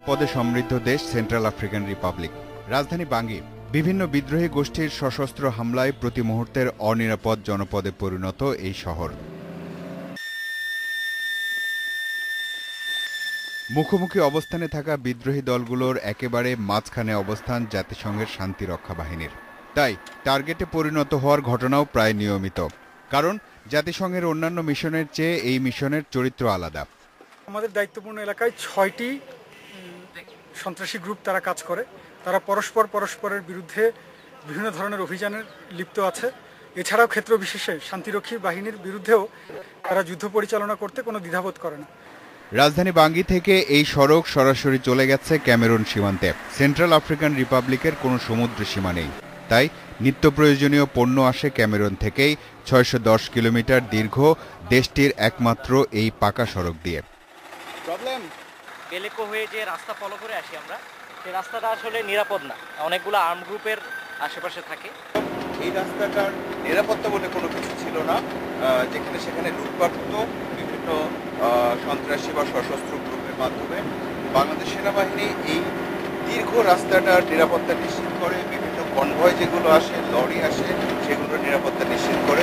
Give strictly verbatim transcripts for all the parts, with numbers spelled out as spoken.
পদে সমৃদ্ধ দেশ সেন্ট্রাল আফ্রিকান রিপাবলিক। রাজধানী বাঙ্গি বিভিন্ন বিদ্রোহী গোষ্ঠীর সশস্ত্র হামলায় প্রতি মুহূর্তের অনিরাপদ জনপদে পরিণত এই শহর। মুখোমুখি অবস্থানে থাকা বিদ্রোহী দলগুলোর একেবারে মাঝখানে অবস্থান জাতিসংঘের শান্তিরক্ষা বাহিনীর। তাই টার্গেটে পরিণত হওয়ার ঘটনাও প্রায় নিয়মিত, কারণ জাতিসংঘের অন্যান্য মিশনের চেয়ে এই মিশনের চরিত্র আলাদা। আমাদের দায়িত্বপূর্ণ এলাকায় ছয়টি সন্ত্রাসী গ্রুপ তারা কাজ করে। তারা পরস্পর পরস্পরের বিরুদ্ধে বিভিন্ন ধরনের অভিযানে লিপ্ত আছে। এছাড়াও ক্ষেত্র বিশেষে শান্তিরক্ষী বাহিনীর বিরুদ্ধেও তারা যুদ্ধ পরিচালনা করতে কোনো দ্বিধাবোধ করে না। রাজধানী বাঙ্গি থেকে এই সড়ক সরাসরি চলে গেছে ক্যামেরুন সীমান্তে। সেন্ট্রাল আফ্রিকান রিপাবলিকের কোনো সমুদ্র সীমা নেই, তাই নিত্য প্রয়োজনীয় পণ্য আসে ক্যামেরুন থেকেই ছয়শো দশ কিলোমিটার দীর্ঘ দেশটির একমাত্র এই পাকা সড়ক দিয়ে। প্রবলেম বেলেকো হয়ে যে রাস্তা ফলো করে আসি আমরা, সেই রাস্তাটা আসলে নিরাপদ না, অনেকগুলো আর্ম গ্রুপের আশেপাশে থাকে। এই রাস্তাটার নিরাপত্তা বলে কোনো কিছু ছিল না, যেখানে সেখানে লুটপাট হতো বিভিন্ন সন্ত্রাসী বা সশস্ত্র গ্রুপের মাধ্যমে। বাংলাদেশ সেনাবাহিনী এই দীর্ঘ রাস্তাটার নিরাপত্তা নিশ্চিত করে, বিভিন্ন কনভয় যেগুলো আসে, লরি আসে, সেগুলোর নিরাপত্তা নিশ্চিত করে।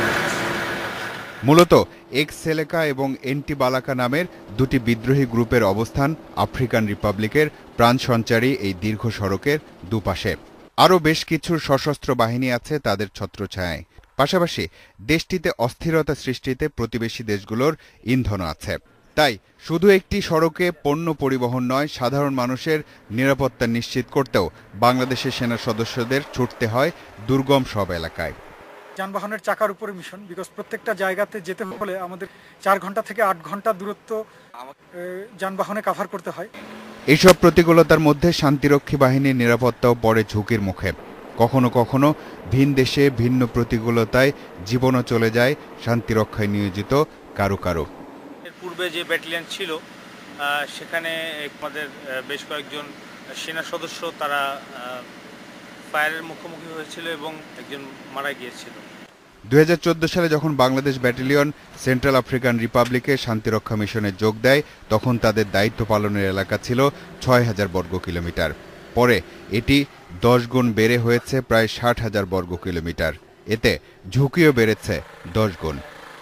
মূলত এক্স সেলেকা এবং এন্টি বালাকা নামের দুটি বিদ্রোহী গ্রুপের অবস্থান আফ্রিকান রিপাবলিকের প্রাণ সঞ্চারী এই দীর্ঘ সড়কের দুপাশে। আরও বেশ কিছু সশস্ত্র বাহিনী আছে তাদের ছত্রছায়ায়। পাশাপাশি দেশটিতে অস্থিরতা সৃষ্টিতে প্রতিবেশী দেশগুলোর ইন্ধন আছে। তাই শুধু একটি সড়কে পণ্য পরিবহন নয়, সাধারণ মানুষের নিরাপত্তা নিশ্চিত করতেও বাংলাদেশের সেনা সদস্যদের ছুটতে হয় দুর্গম সব এলাকায়। যানবাহনের চাকার উপরে মিশন, বিকজ প্রত্যেকটা জায়গাতে যেতে হলে আমাদের চার ঘন্টা থেকে আট ঘন্টা দূরত্ব যানবাহনে কাভার করতে হয়। এইসব প্রতিকূলতার মধ্যে শান্তিরক্ষী বাহিনীর নিরাপত্তাও পড়ে ঝুঁকির মুখে। কখনো কখনো ভিন দেশে ভিন্ন প্রতিকূলতায় জীবনও চলে যায় শান্তিরক্ষায় নিয়োজিত কারো কারো। এর পূর্বে যে ব্যাটালিয়ন ছিল সেখানে আমাদের বেশ কয়েকজন সেনা সদস্য তারা ফায়ারের মুখোমুখি হয়েছিল এবং একজন মারা গিয়েছিল। দুই হাজার চোদ্দ সালে যখন বাংলাদেশ ব্যাটালিয়ন সেন্ট্রাল আফ্রিকান রিপাবলিকের শান্তিরক্ষা মিশনে যোগ দেয়, তখন তাদের দায়িত্ব পালনের এলাকা ছিল ছয় হাজার বর্গ কিলোমিটার। পরে এটি দশ গুণ বেড়ে হয়েছে প্রায় ষাট হাজার বর্গ কিলোমিটার। এতে ঝুঁকিও বেড়েছে দশ গুণ।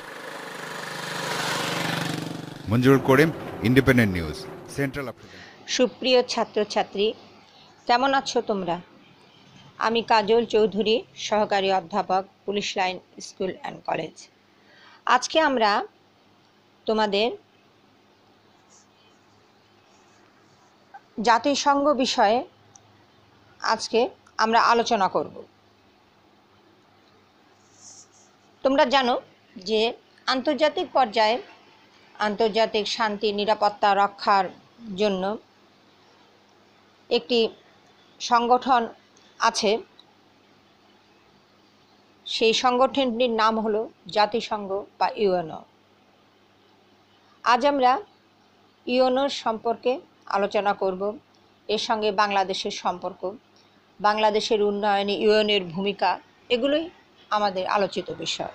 Manjurul Karim, independent news, central Africa. সুপ্রিয় ছাত্রছাত্রী, কেমন আছো তোমরা? আমি কাজল চৌধুরী, সহকারী অধ্যাপক, police line school and college. আজকে আমরা তোমাদের জাতিসংঘ বিষয়ে আজকে আমরা আলোচনা করব। তোমরা জানো যে আন্তর্জাতিক পর্যায়ে আন্তর্জাতিক শান্তি নিরাপত্তা রক্ষার জন্য একটি সংগঠন আছে। সেই সংগঠনটির নাম হলো জাতিসংঘ বা ইউএনও। আজ আমরা ইউএনওর সম্পর্কে আলোচনা করব, এর সঙ্গে বাংলাদেশের সম্পর্ক, বাংলাদেশের উন্নয়নে ইউএনওর ভূমিকা, এগুলোই আমাদের আলোচিত বিষয়।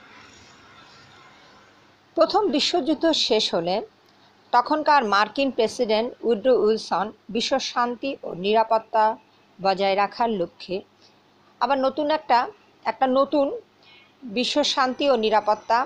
প্রথম বিশ্বযুদ্ধ শেষ হলে তখনকার মার্কিন প্রেসিডেন্ট উড্রো উইলসন বিশ্ব শান্তি ও নিরাপত্তা বজায় রাখার লক্ষ্যে আবার নতুন একটা একটা নতুন বিশ্ব শান্তি ও নিরাপত্তা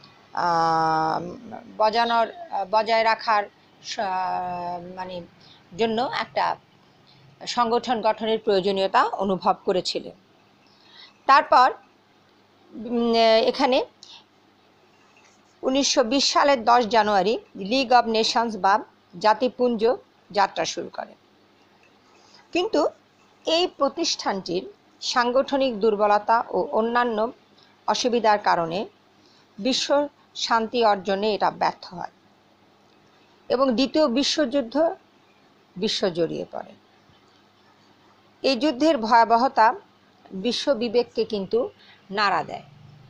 বজানোর বজায় রাখার মানে জন্য একটা সংগঠন গঠনের প্রয়োজনীয়তা অনুভব করেছিলেন। তারপর এখানে উনিশশো বিশ সালের দশ জানুয়ারি লিগ অব নেশনস বা জাতিপুঞ্জ যাত্রা শুরু করে। কিন্তু এই প্রতিষ্ঠানটির সাংগঠনিক দুর্বলতা ও অন্যান্য অসুবিধার কারণে বিশ্ব শান্তি অর্জনে এটা ব্যর্থ হয় এবং দ্বিতীয় বিশ্বযুদ্ধ বিশ্ব জড়িয়ে পড়ে। এই যুদ্ধের ভয়াবহতা বিশ্ব বিবেককে কিন্তু নাড়া দেয়।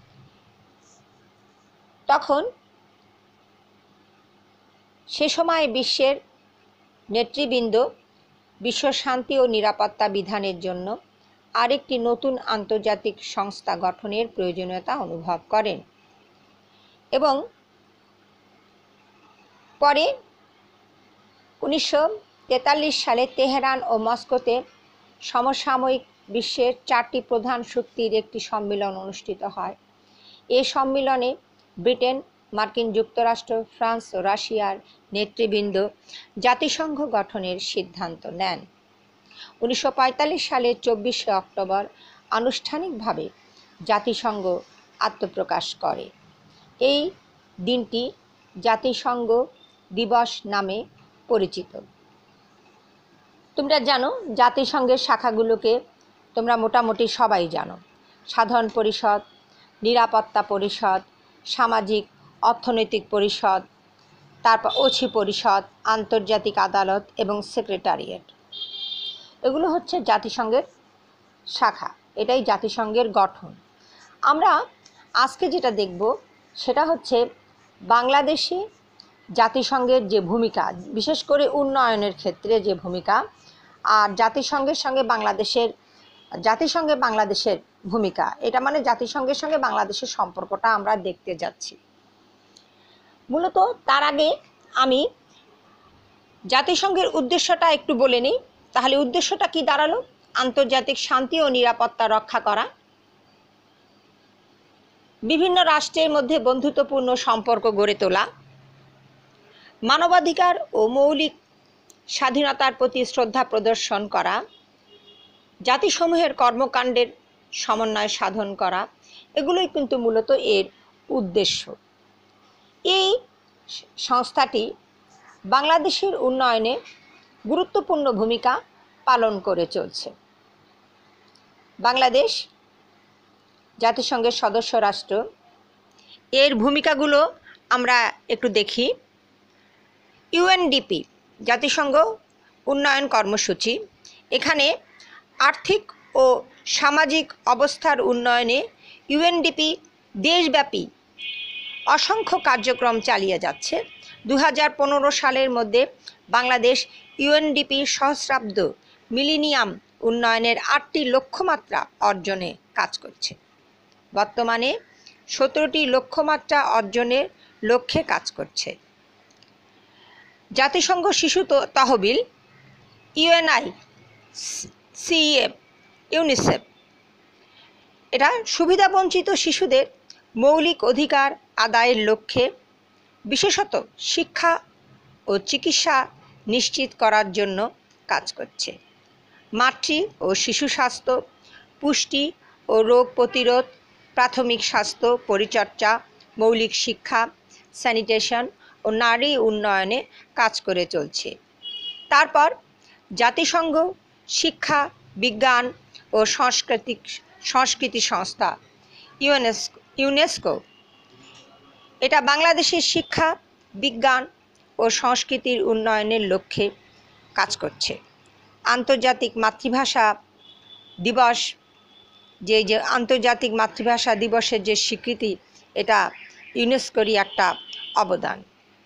তখন সে সময় বিশ্বের নেতৃবৃন্দ বিশ্ব শান্তি ও নিরাপত্তা বিধানের জন্য আরেকটি নতুন আন্তর্জাতিক সংস্থা গঠনের প্রয়োজনীয়তা অনুভব করেন এবং পরে উনিশশো তেতাল্লিশ সালে তেহরান ও মস্কোতে সমসাময়িক বিশ্বের চারটি প্রধান শক্তির একটি সম্মেলন অনুষ্ঠিত হয়। এ সম্মেলনে ব্রিটেন, মার্কিন যুক্তরাষ্ট্র, ফ্রান্স ও রাশিয়ার নেতৃবৃন্দ জাতিসংঘ গঠনের সিদ্ধান্ত নেন। উনিশশো পঁয়তাল্লিশ সালের চব্বিশে অক্টোবর আনুষ্ঠানিকভাবে জাতিসংঘ আত্মপ্রকাশ করে। এই দিনটি জাতিসংঘ দিবস নামে পরিচিত। তোমরা জানো জাতিসংঘের শাখাগুলোকে, তোমরা মোটামুটি সবাই জানো। সাধারণ পরিষদ, নিরাপত্তা পরিষদ, সামাজিক অর্থনৈতিক পরিষদ, তারপর ওছি পরিষদ, আন্তর্জাতিক আদালত এবং সেক্রেটারিয়েট। এগুলো হচ্ছে জাতিসংঘের শাখা, এটাই জাতিসংঘের গঠন। আমরা আজকে যেটা দেখব সেটা হচ্ছে বাংলাদেশে জাতিসংঘের যে ভূমিকা, বিশেষ করে উন্নয়নের ক্ষেত্রে যে ভূমিকা, আর জাতিসংঘের সঙ্গে বাংলাদেশের জাতিসংঘে বাংলাদেশের ভূমিকা, এটা মানে জাতিসংঘের সঙ্গে বাংলাদেশের সম্পর্কটা আমরা দেখতে যাচ্ছি। মূলত তার আগে আমি জাতিসংঘের উদ্দেশ্যটা একটু বলে নিই। তাহলে উদ্দেশ্যটা কি দাঁড়ালো? আন্তর্জাতিক শান্তি ও নিরাপত্তা রক্ষা করা, বিভিন্ন রাষ্ট্রের মধ্যে বন্ধুত্বপূর্ণ সম্পর্ক গড়ে তোলা, মানবাধিকার ও মৌলিক স্বাধীনতার প্রতি শ্রদ্ধা প্রদর্শন করা, জাতিসমূহের কর্মকাণ্ডের সমন্বয় সাধন করা, এগুলোই কিন্তু মূলত এর উদ্দেশ্য। এই সংস্থাটি বাংলাদেশের উন্নয়নে গুরুত্বপূর্ণ ভূমিকা পালন করে চলছে। বাংলাদেশ জাতিসংঘের সদস্য রাষ্ট্র, এর ভূমিকাগুলো আমরা একটু দেখি। ইউএনডিপি জাতিসংঘ উন্নয়ন কর্মসূচি, এখানে আর্থিক ও সামাজিক অবস্থার উন্নয়নে ইউএনডিপি দেশব্যাপী অসংখ্য কার্যক্রম চালিয়ে যাচ্ছে। দু হাজার পনেরো সালের মধ্যে বাংলাদেশ ইউএনডিপি সহস্রাব্দ মিলেনিয়াম উন্নয়নের আটটি লক্ষ্যমাত্রা অর্জনে কাজ করছে। বর্তমানে সতেরোটি লক্ষ্যমাত্রা অর্জনের লক্ষ্যে কাজ করছে। জাতিসংঘ শিশু তহবিল, ইউএনআই, সিইএফ, ইউনিসেফ, এটা সুবিধাবঞ্চিত শিশুদের মৌলিক অধিকার আদায়ের লক্ষ্যে বিশেষত শিক্ষা ও চিকিৎসা নিশ্চিত করার জন্য কাজ করছে। মাতৃ ও শিশু স্বাস্থ্য, পুষ্টি ও রোগ প্রতিরোধ, প্রাথমিক স্বাস্থ্য পরিচর্যা, মৌলিক শিক্ষা, স্যানিটেশন ও নারী উন্নয়নে কাজ করে চলছে। তারপর জাতিসংঘ শিক্ষা, বিজ্ঞান ও সাংস্কৃতিক সংস্কৃতি সংস্থা ইউনেস্কো ইউনেস্কো এটা বাংলাদেশের শিক্ষা, বিজ্ঞান ও সংস্কৃতির উন্নয়নের লক্ষ্যে কাজ করছে। আন্তর্জাতিক মাতৃভাষা দিবস, যে যে আন্তর্জাতিক মাতৃভাষা দিবসের যে স্বীকৃতি, এটা ইউনেস্কোরই একটা অবদান।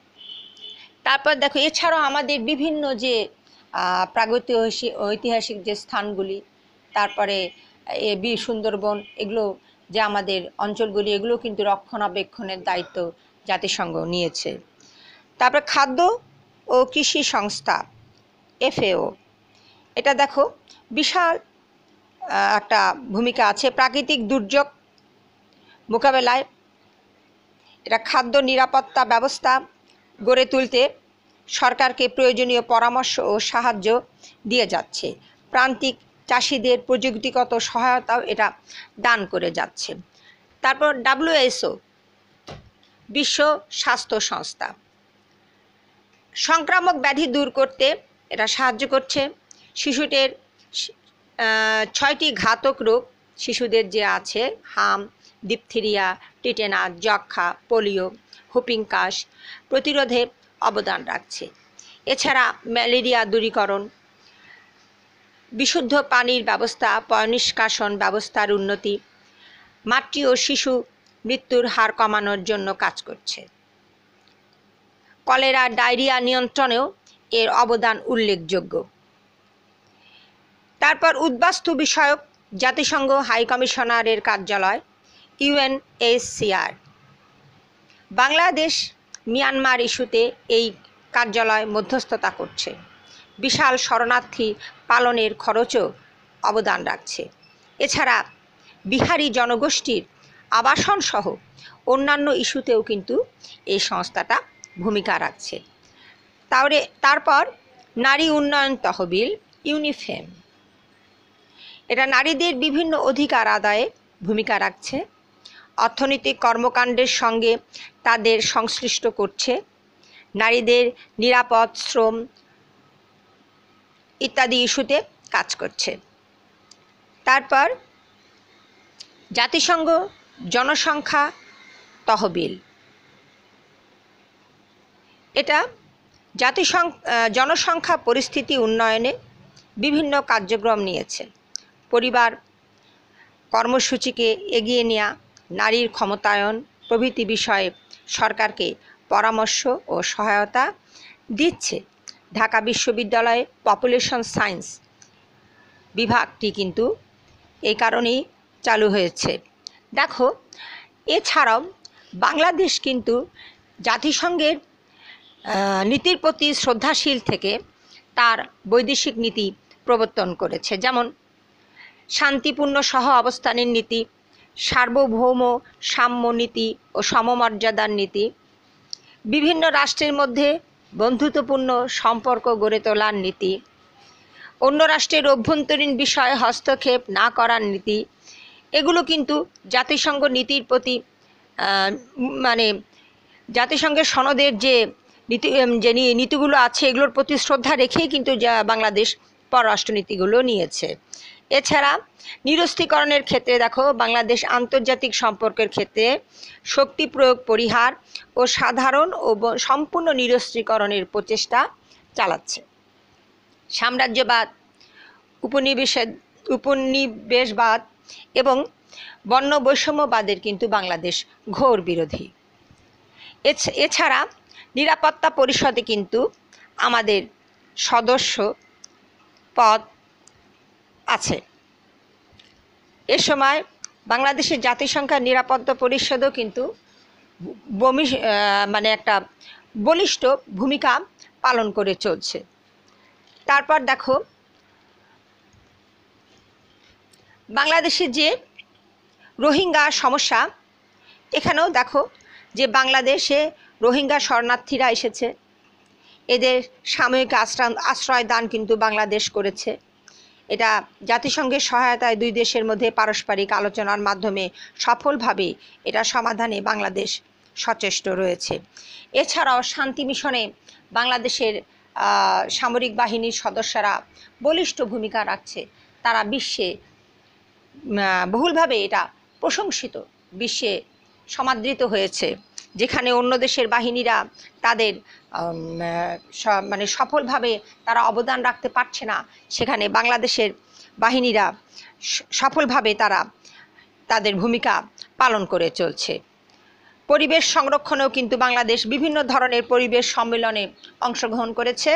তারপর দেখো, এছাড়াও আমাদের বিভিন্ন যে প্রাগৈতিহাসিক ঐতিহাসিক যে স্থানগুলি, তারপরে এ বীর সুন্দরবন, এগুলো যে আমাদের অঞ্চলগুলি, এগুলো কিন্তু রক্ষণাবেক্ষণের দায়িত্ব জাতিসংঘ নিয়েছে। তারপর খাদ্য ও কৃষি সংস্থা এফএও, এটা দেখো বিশাল একটা ভূমিকা আছে প্রাকৃতিক দুর্যোগ মোকাবেলায়। এটা খাদ্য নিরাপত্তা ব্যবস্থা গড়ে তুলতে সরকারকে প্রয়োজনীয় পরামর্শ ও সাহায্য দিয়ে যাচ্ছে। প্রান্তিক চাষিদের প্রযুক্তিগত সহায়তাও এটা দান করে যাচ্ছে। তারপর ডাব্লিউএইচও, বিশ্ব স্বাস্থ্য সংস্থা, সংক্রামক ব্যাধি দূর করতে এটা সাহায্য করছে। শিশুদের ছয়টি ঘাতক রোগ শিশুদের যে আছে, হাম, ডিপথেরিয়া, টিটেনাস, যক্ষ্মা, পোলিও, হুপিং কাশ প্রতিরোধে অবদান রাখছে। এছাড়া ম্যালেরিয়া দূরীকরণ, বিশুদ্ধ পানির ব্যবস্থা, পয়ঃনিষ্কাশন ব্যবস্থার উন্নতি, মাতৃ ও শিশু মৃত্যুর হার কমানোর জন্য কাজ করছে। কলেরা, ডায়রিয়া নিয়ন্ত্রণেও এর অবদান উল্লেখযোগ্য। তারপর উদ্বাস্তু বিষয়ক জাতিসংঘ হাই কমিশনারের কার্যালয় ইউএনএইচসিআর, বাংলাদেশ মিয়ানমার ইস্যুতে এই কার্যালয় মধ্যস্থতা করছে। বিশাল শরণার্থী পালনের খরচও অবদান রাখছে। এছাড়া বিহারি জনগোষ্ঠীর আবাসন সহ অন্যান্য ইস্যুতেও কিন্তু এই সংস্থাটা ভূমিকা রাখছে। তাহলে তারপর নারী উন্নয়ন তহবিল ইউনিফেম, এটা নারীদের বিভিন্ন অধিকার আদায়ে ভূমিকা রাখছে, অর্থনৈতিক কর্মকাণ্ডের সঙ্গে তাদের সংশ্লিষ্ট করছে, নারীদের নিরাপদ শ্রম ইত্যাদি ইস্যুতে কাজ করছে। তারপর জাতিসংঘ জনসংখ্যা তহবিল, এটা জাতিসংঘ জনসংখ্যা পরিস্থিতি উন্নয়নে বিভিন্ন কার্যক্রম নিয়েছে। পরিবার কর্মসূচিকে এগিয়ে নেওয়া, নারীর ক্ষমতায়ন প্রভৃতি বিষয়ে সরকারকে পরামর্শ ও সহায়তা দিচ্ছে। ঢাকা বিশ্ববিদ্যালয়ে পপুলেশন সায়েন্স বিভাগটি কিন্তু এই কারণেই চালু হয়েছে। দেখো, এছাড়াও বাংলাদেশ কিন্তু জাতিসংঘের নীতির প্রতি শ্রদ্ধাশীল থেকে তার বৈদেশিক নীতি প্রবর্তন করেছে, যেমন শান্তিপূর্ণ সহ অবস্থানের নীতি, সার্বভৌম সাম্য নীতি ও সমমর্যাদার নীতি, বিভিন্ন রাষ্ট্রের মধ্যে বন্ধুত্বপূর্ণ সম্পর্ক গড়ে তোলার নীতি, অন্য রাষ্ট্রের অভ্যন্তরীণ বিষয়ে হস্তক্ষেপ না করার নীতি। এগুলো কিন্তু জাতিসংঘ নীতির প্রতি মানে জাতিসংঘের সনদের যে নীতি যে নীতিগুলো আছে এগুলোর প্রতি শ্রদ্ধা রেখেই কিন্তু বাংলাদেশ পররাষ্ট্রনীতিগুলো নিয়েছে। এছাড়া নিরস্ত্রীকরণের ক্ষেত্রে দেখো, বাংলাদেশ আন্তর্জাতিক সম্পর্কের ক্ষেত্রে শক্তি প্রয়োগ পরিহার ও সাধারণ ও সম্পূর্ণ নিরস্ত্রীকরণের প্রচেষ্টা চালাচ্ছে। সাম্রাজ্যবাদ, উপনিবেশের উপনিবেশবাদ এবং বর্ণ বৈষম্যবাদের কিন্তু বাংলাদেশ ঘোর বিরোধী। এছাড়া নিরাপত্তা পরিষদে কিন্তু আমাদের সদস্য পদ আছে। এ সময় বাংলাদেশের জাতিসংঘ নিরাপত্তা পরিষদও কিন্তু বমি মানে একটা বলিষ্ঠ ভূমিকা পালন করে চলছে। তারপর দেখো, বাংলাদেশে যে রোহিঙ্গা সমস্যা, এখানেও দেখো যে বাংলাদেশে রোহিঙ্গা শরণার্থীরা এসেছে, এদের সাময়িক আশ্রয় আশ্রয় দান কিন্তু বাংলাদেশ করেছে। এটা জাতিসংঘের সহায়তায় দুই দেশের মধ্যে পারস্পরিক আলোচনার মাধ্যমে সফলভাবে এটা সমাধানে বাংলাদেশ সচেষ্ট রয়েছে। এছাড়াও শান্তি মিশনে বাংলাদেশের সামরিক বাহিনীর সদস্যরা বলিষ্ঠ ভূমিকা রাখছে। তারা বিশ্বে বহুলভাবে এটা প্রশংসিত, বিশ্বে সমাদৃত হয়েছে। যেখানে অন্য দেশের বাহিনীরা তাদের মানে সফলভাবে তারা অবদান রাখতে পারছে না, সেখানে বাংলাদেশের বাহিনীরা সফলভাবে তারা তাদের ভূমিকা পালন করে চলছে। পরিবেশ সংরক্ষণেও কিন্তু বাংলাদেশ বিভিন্ন ধরনের পরিবেশ সম্মেলনে অংশগ্রহণ করেছে।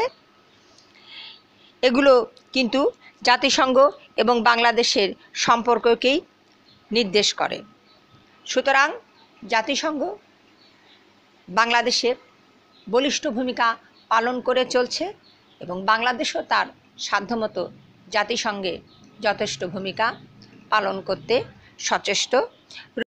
এগুলো কিন্তু জাতিসংঘ এবং বাংলাদেশের সম্পর্ককেই নির্দেশ করে। সুতরাং জাতিসংঘ বাংলাদেশের বলিষ্ঠ ভূমিকা পালন করে চলছে এবং বাংলাদেশও তার সাধ্যমতো জাতিসংঘে যথেষ্ট ভূমিকা পালন করতে সচেষ্ট।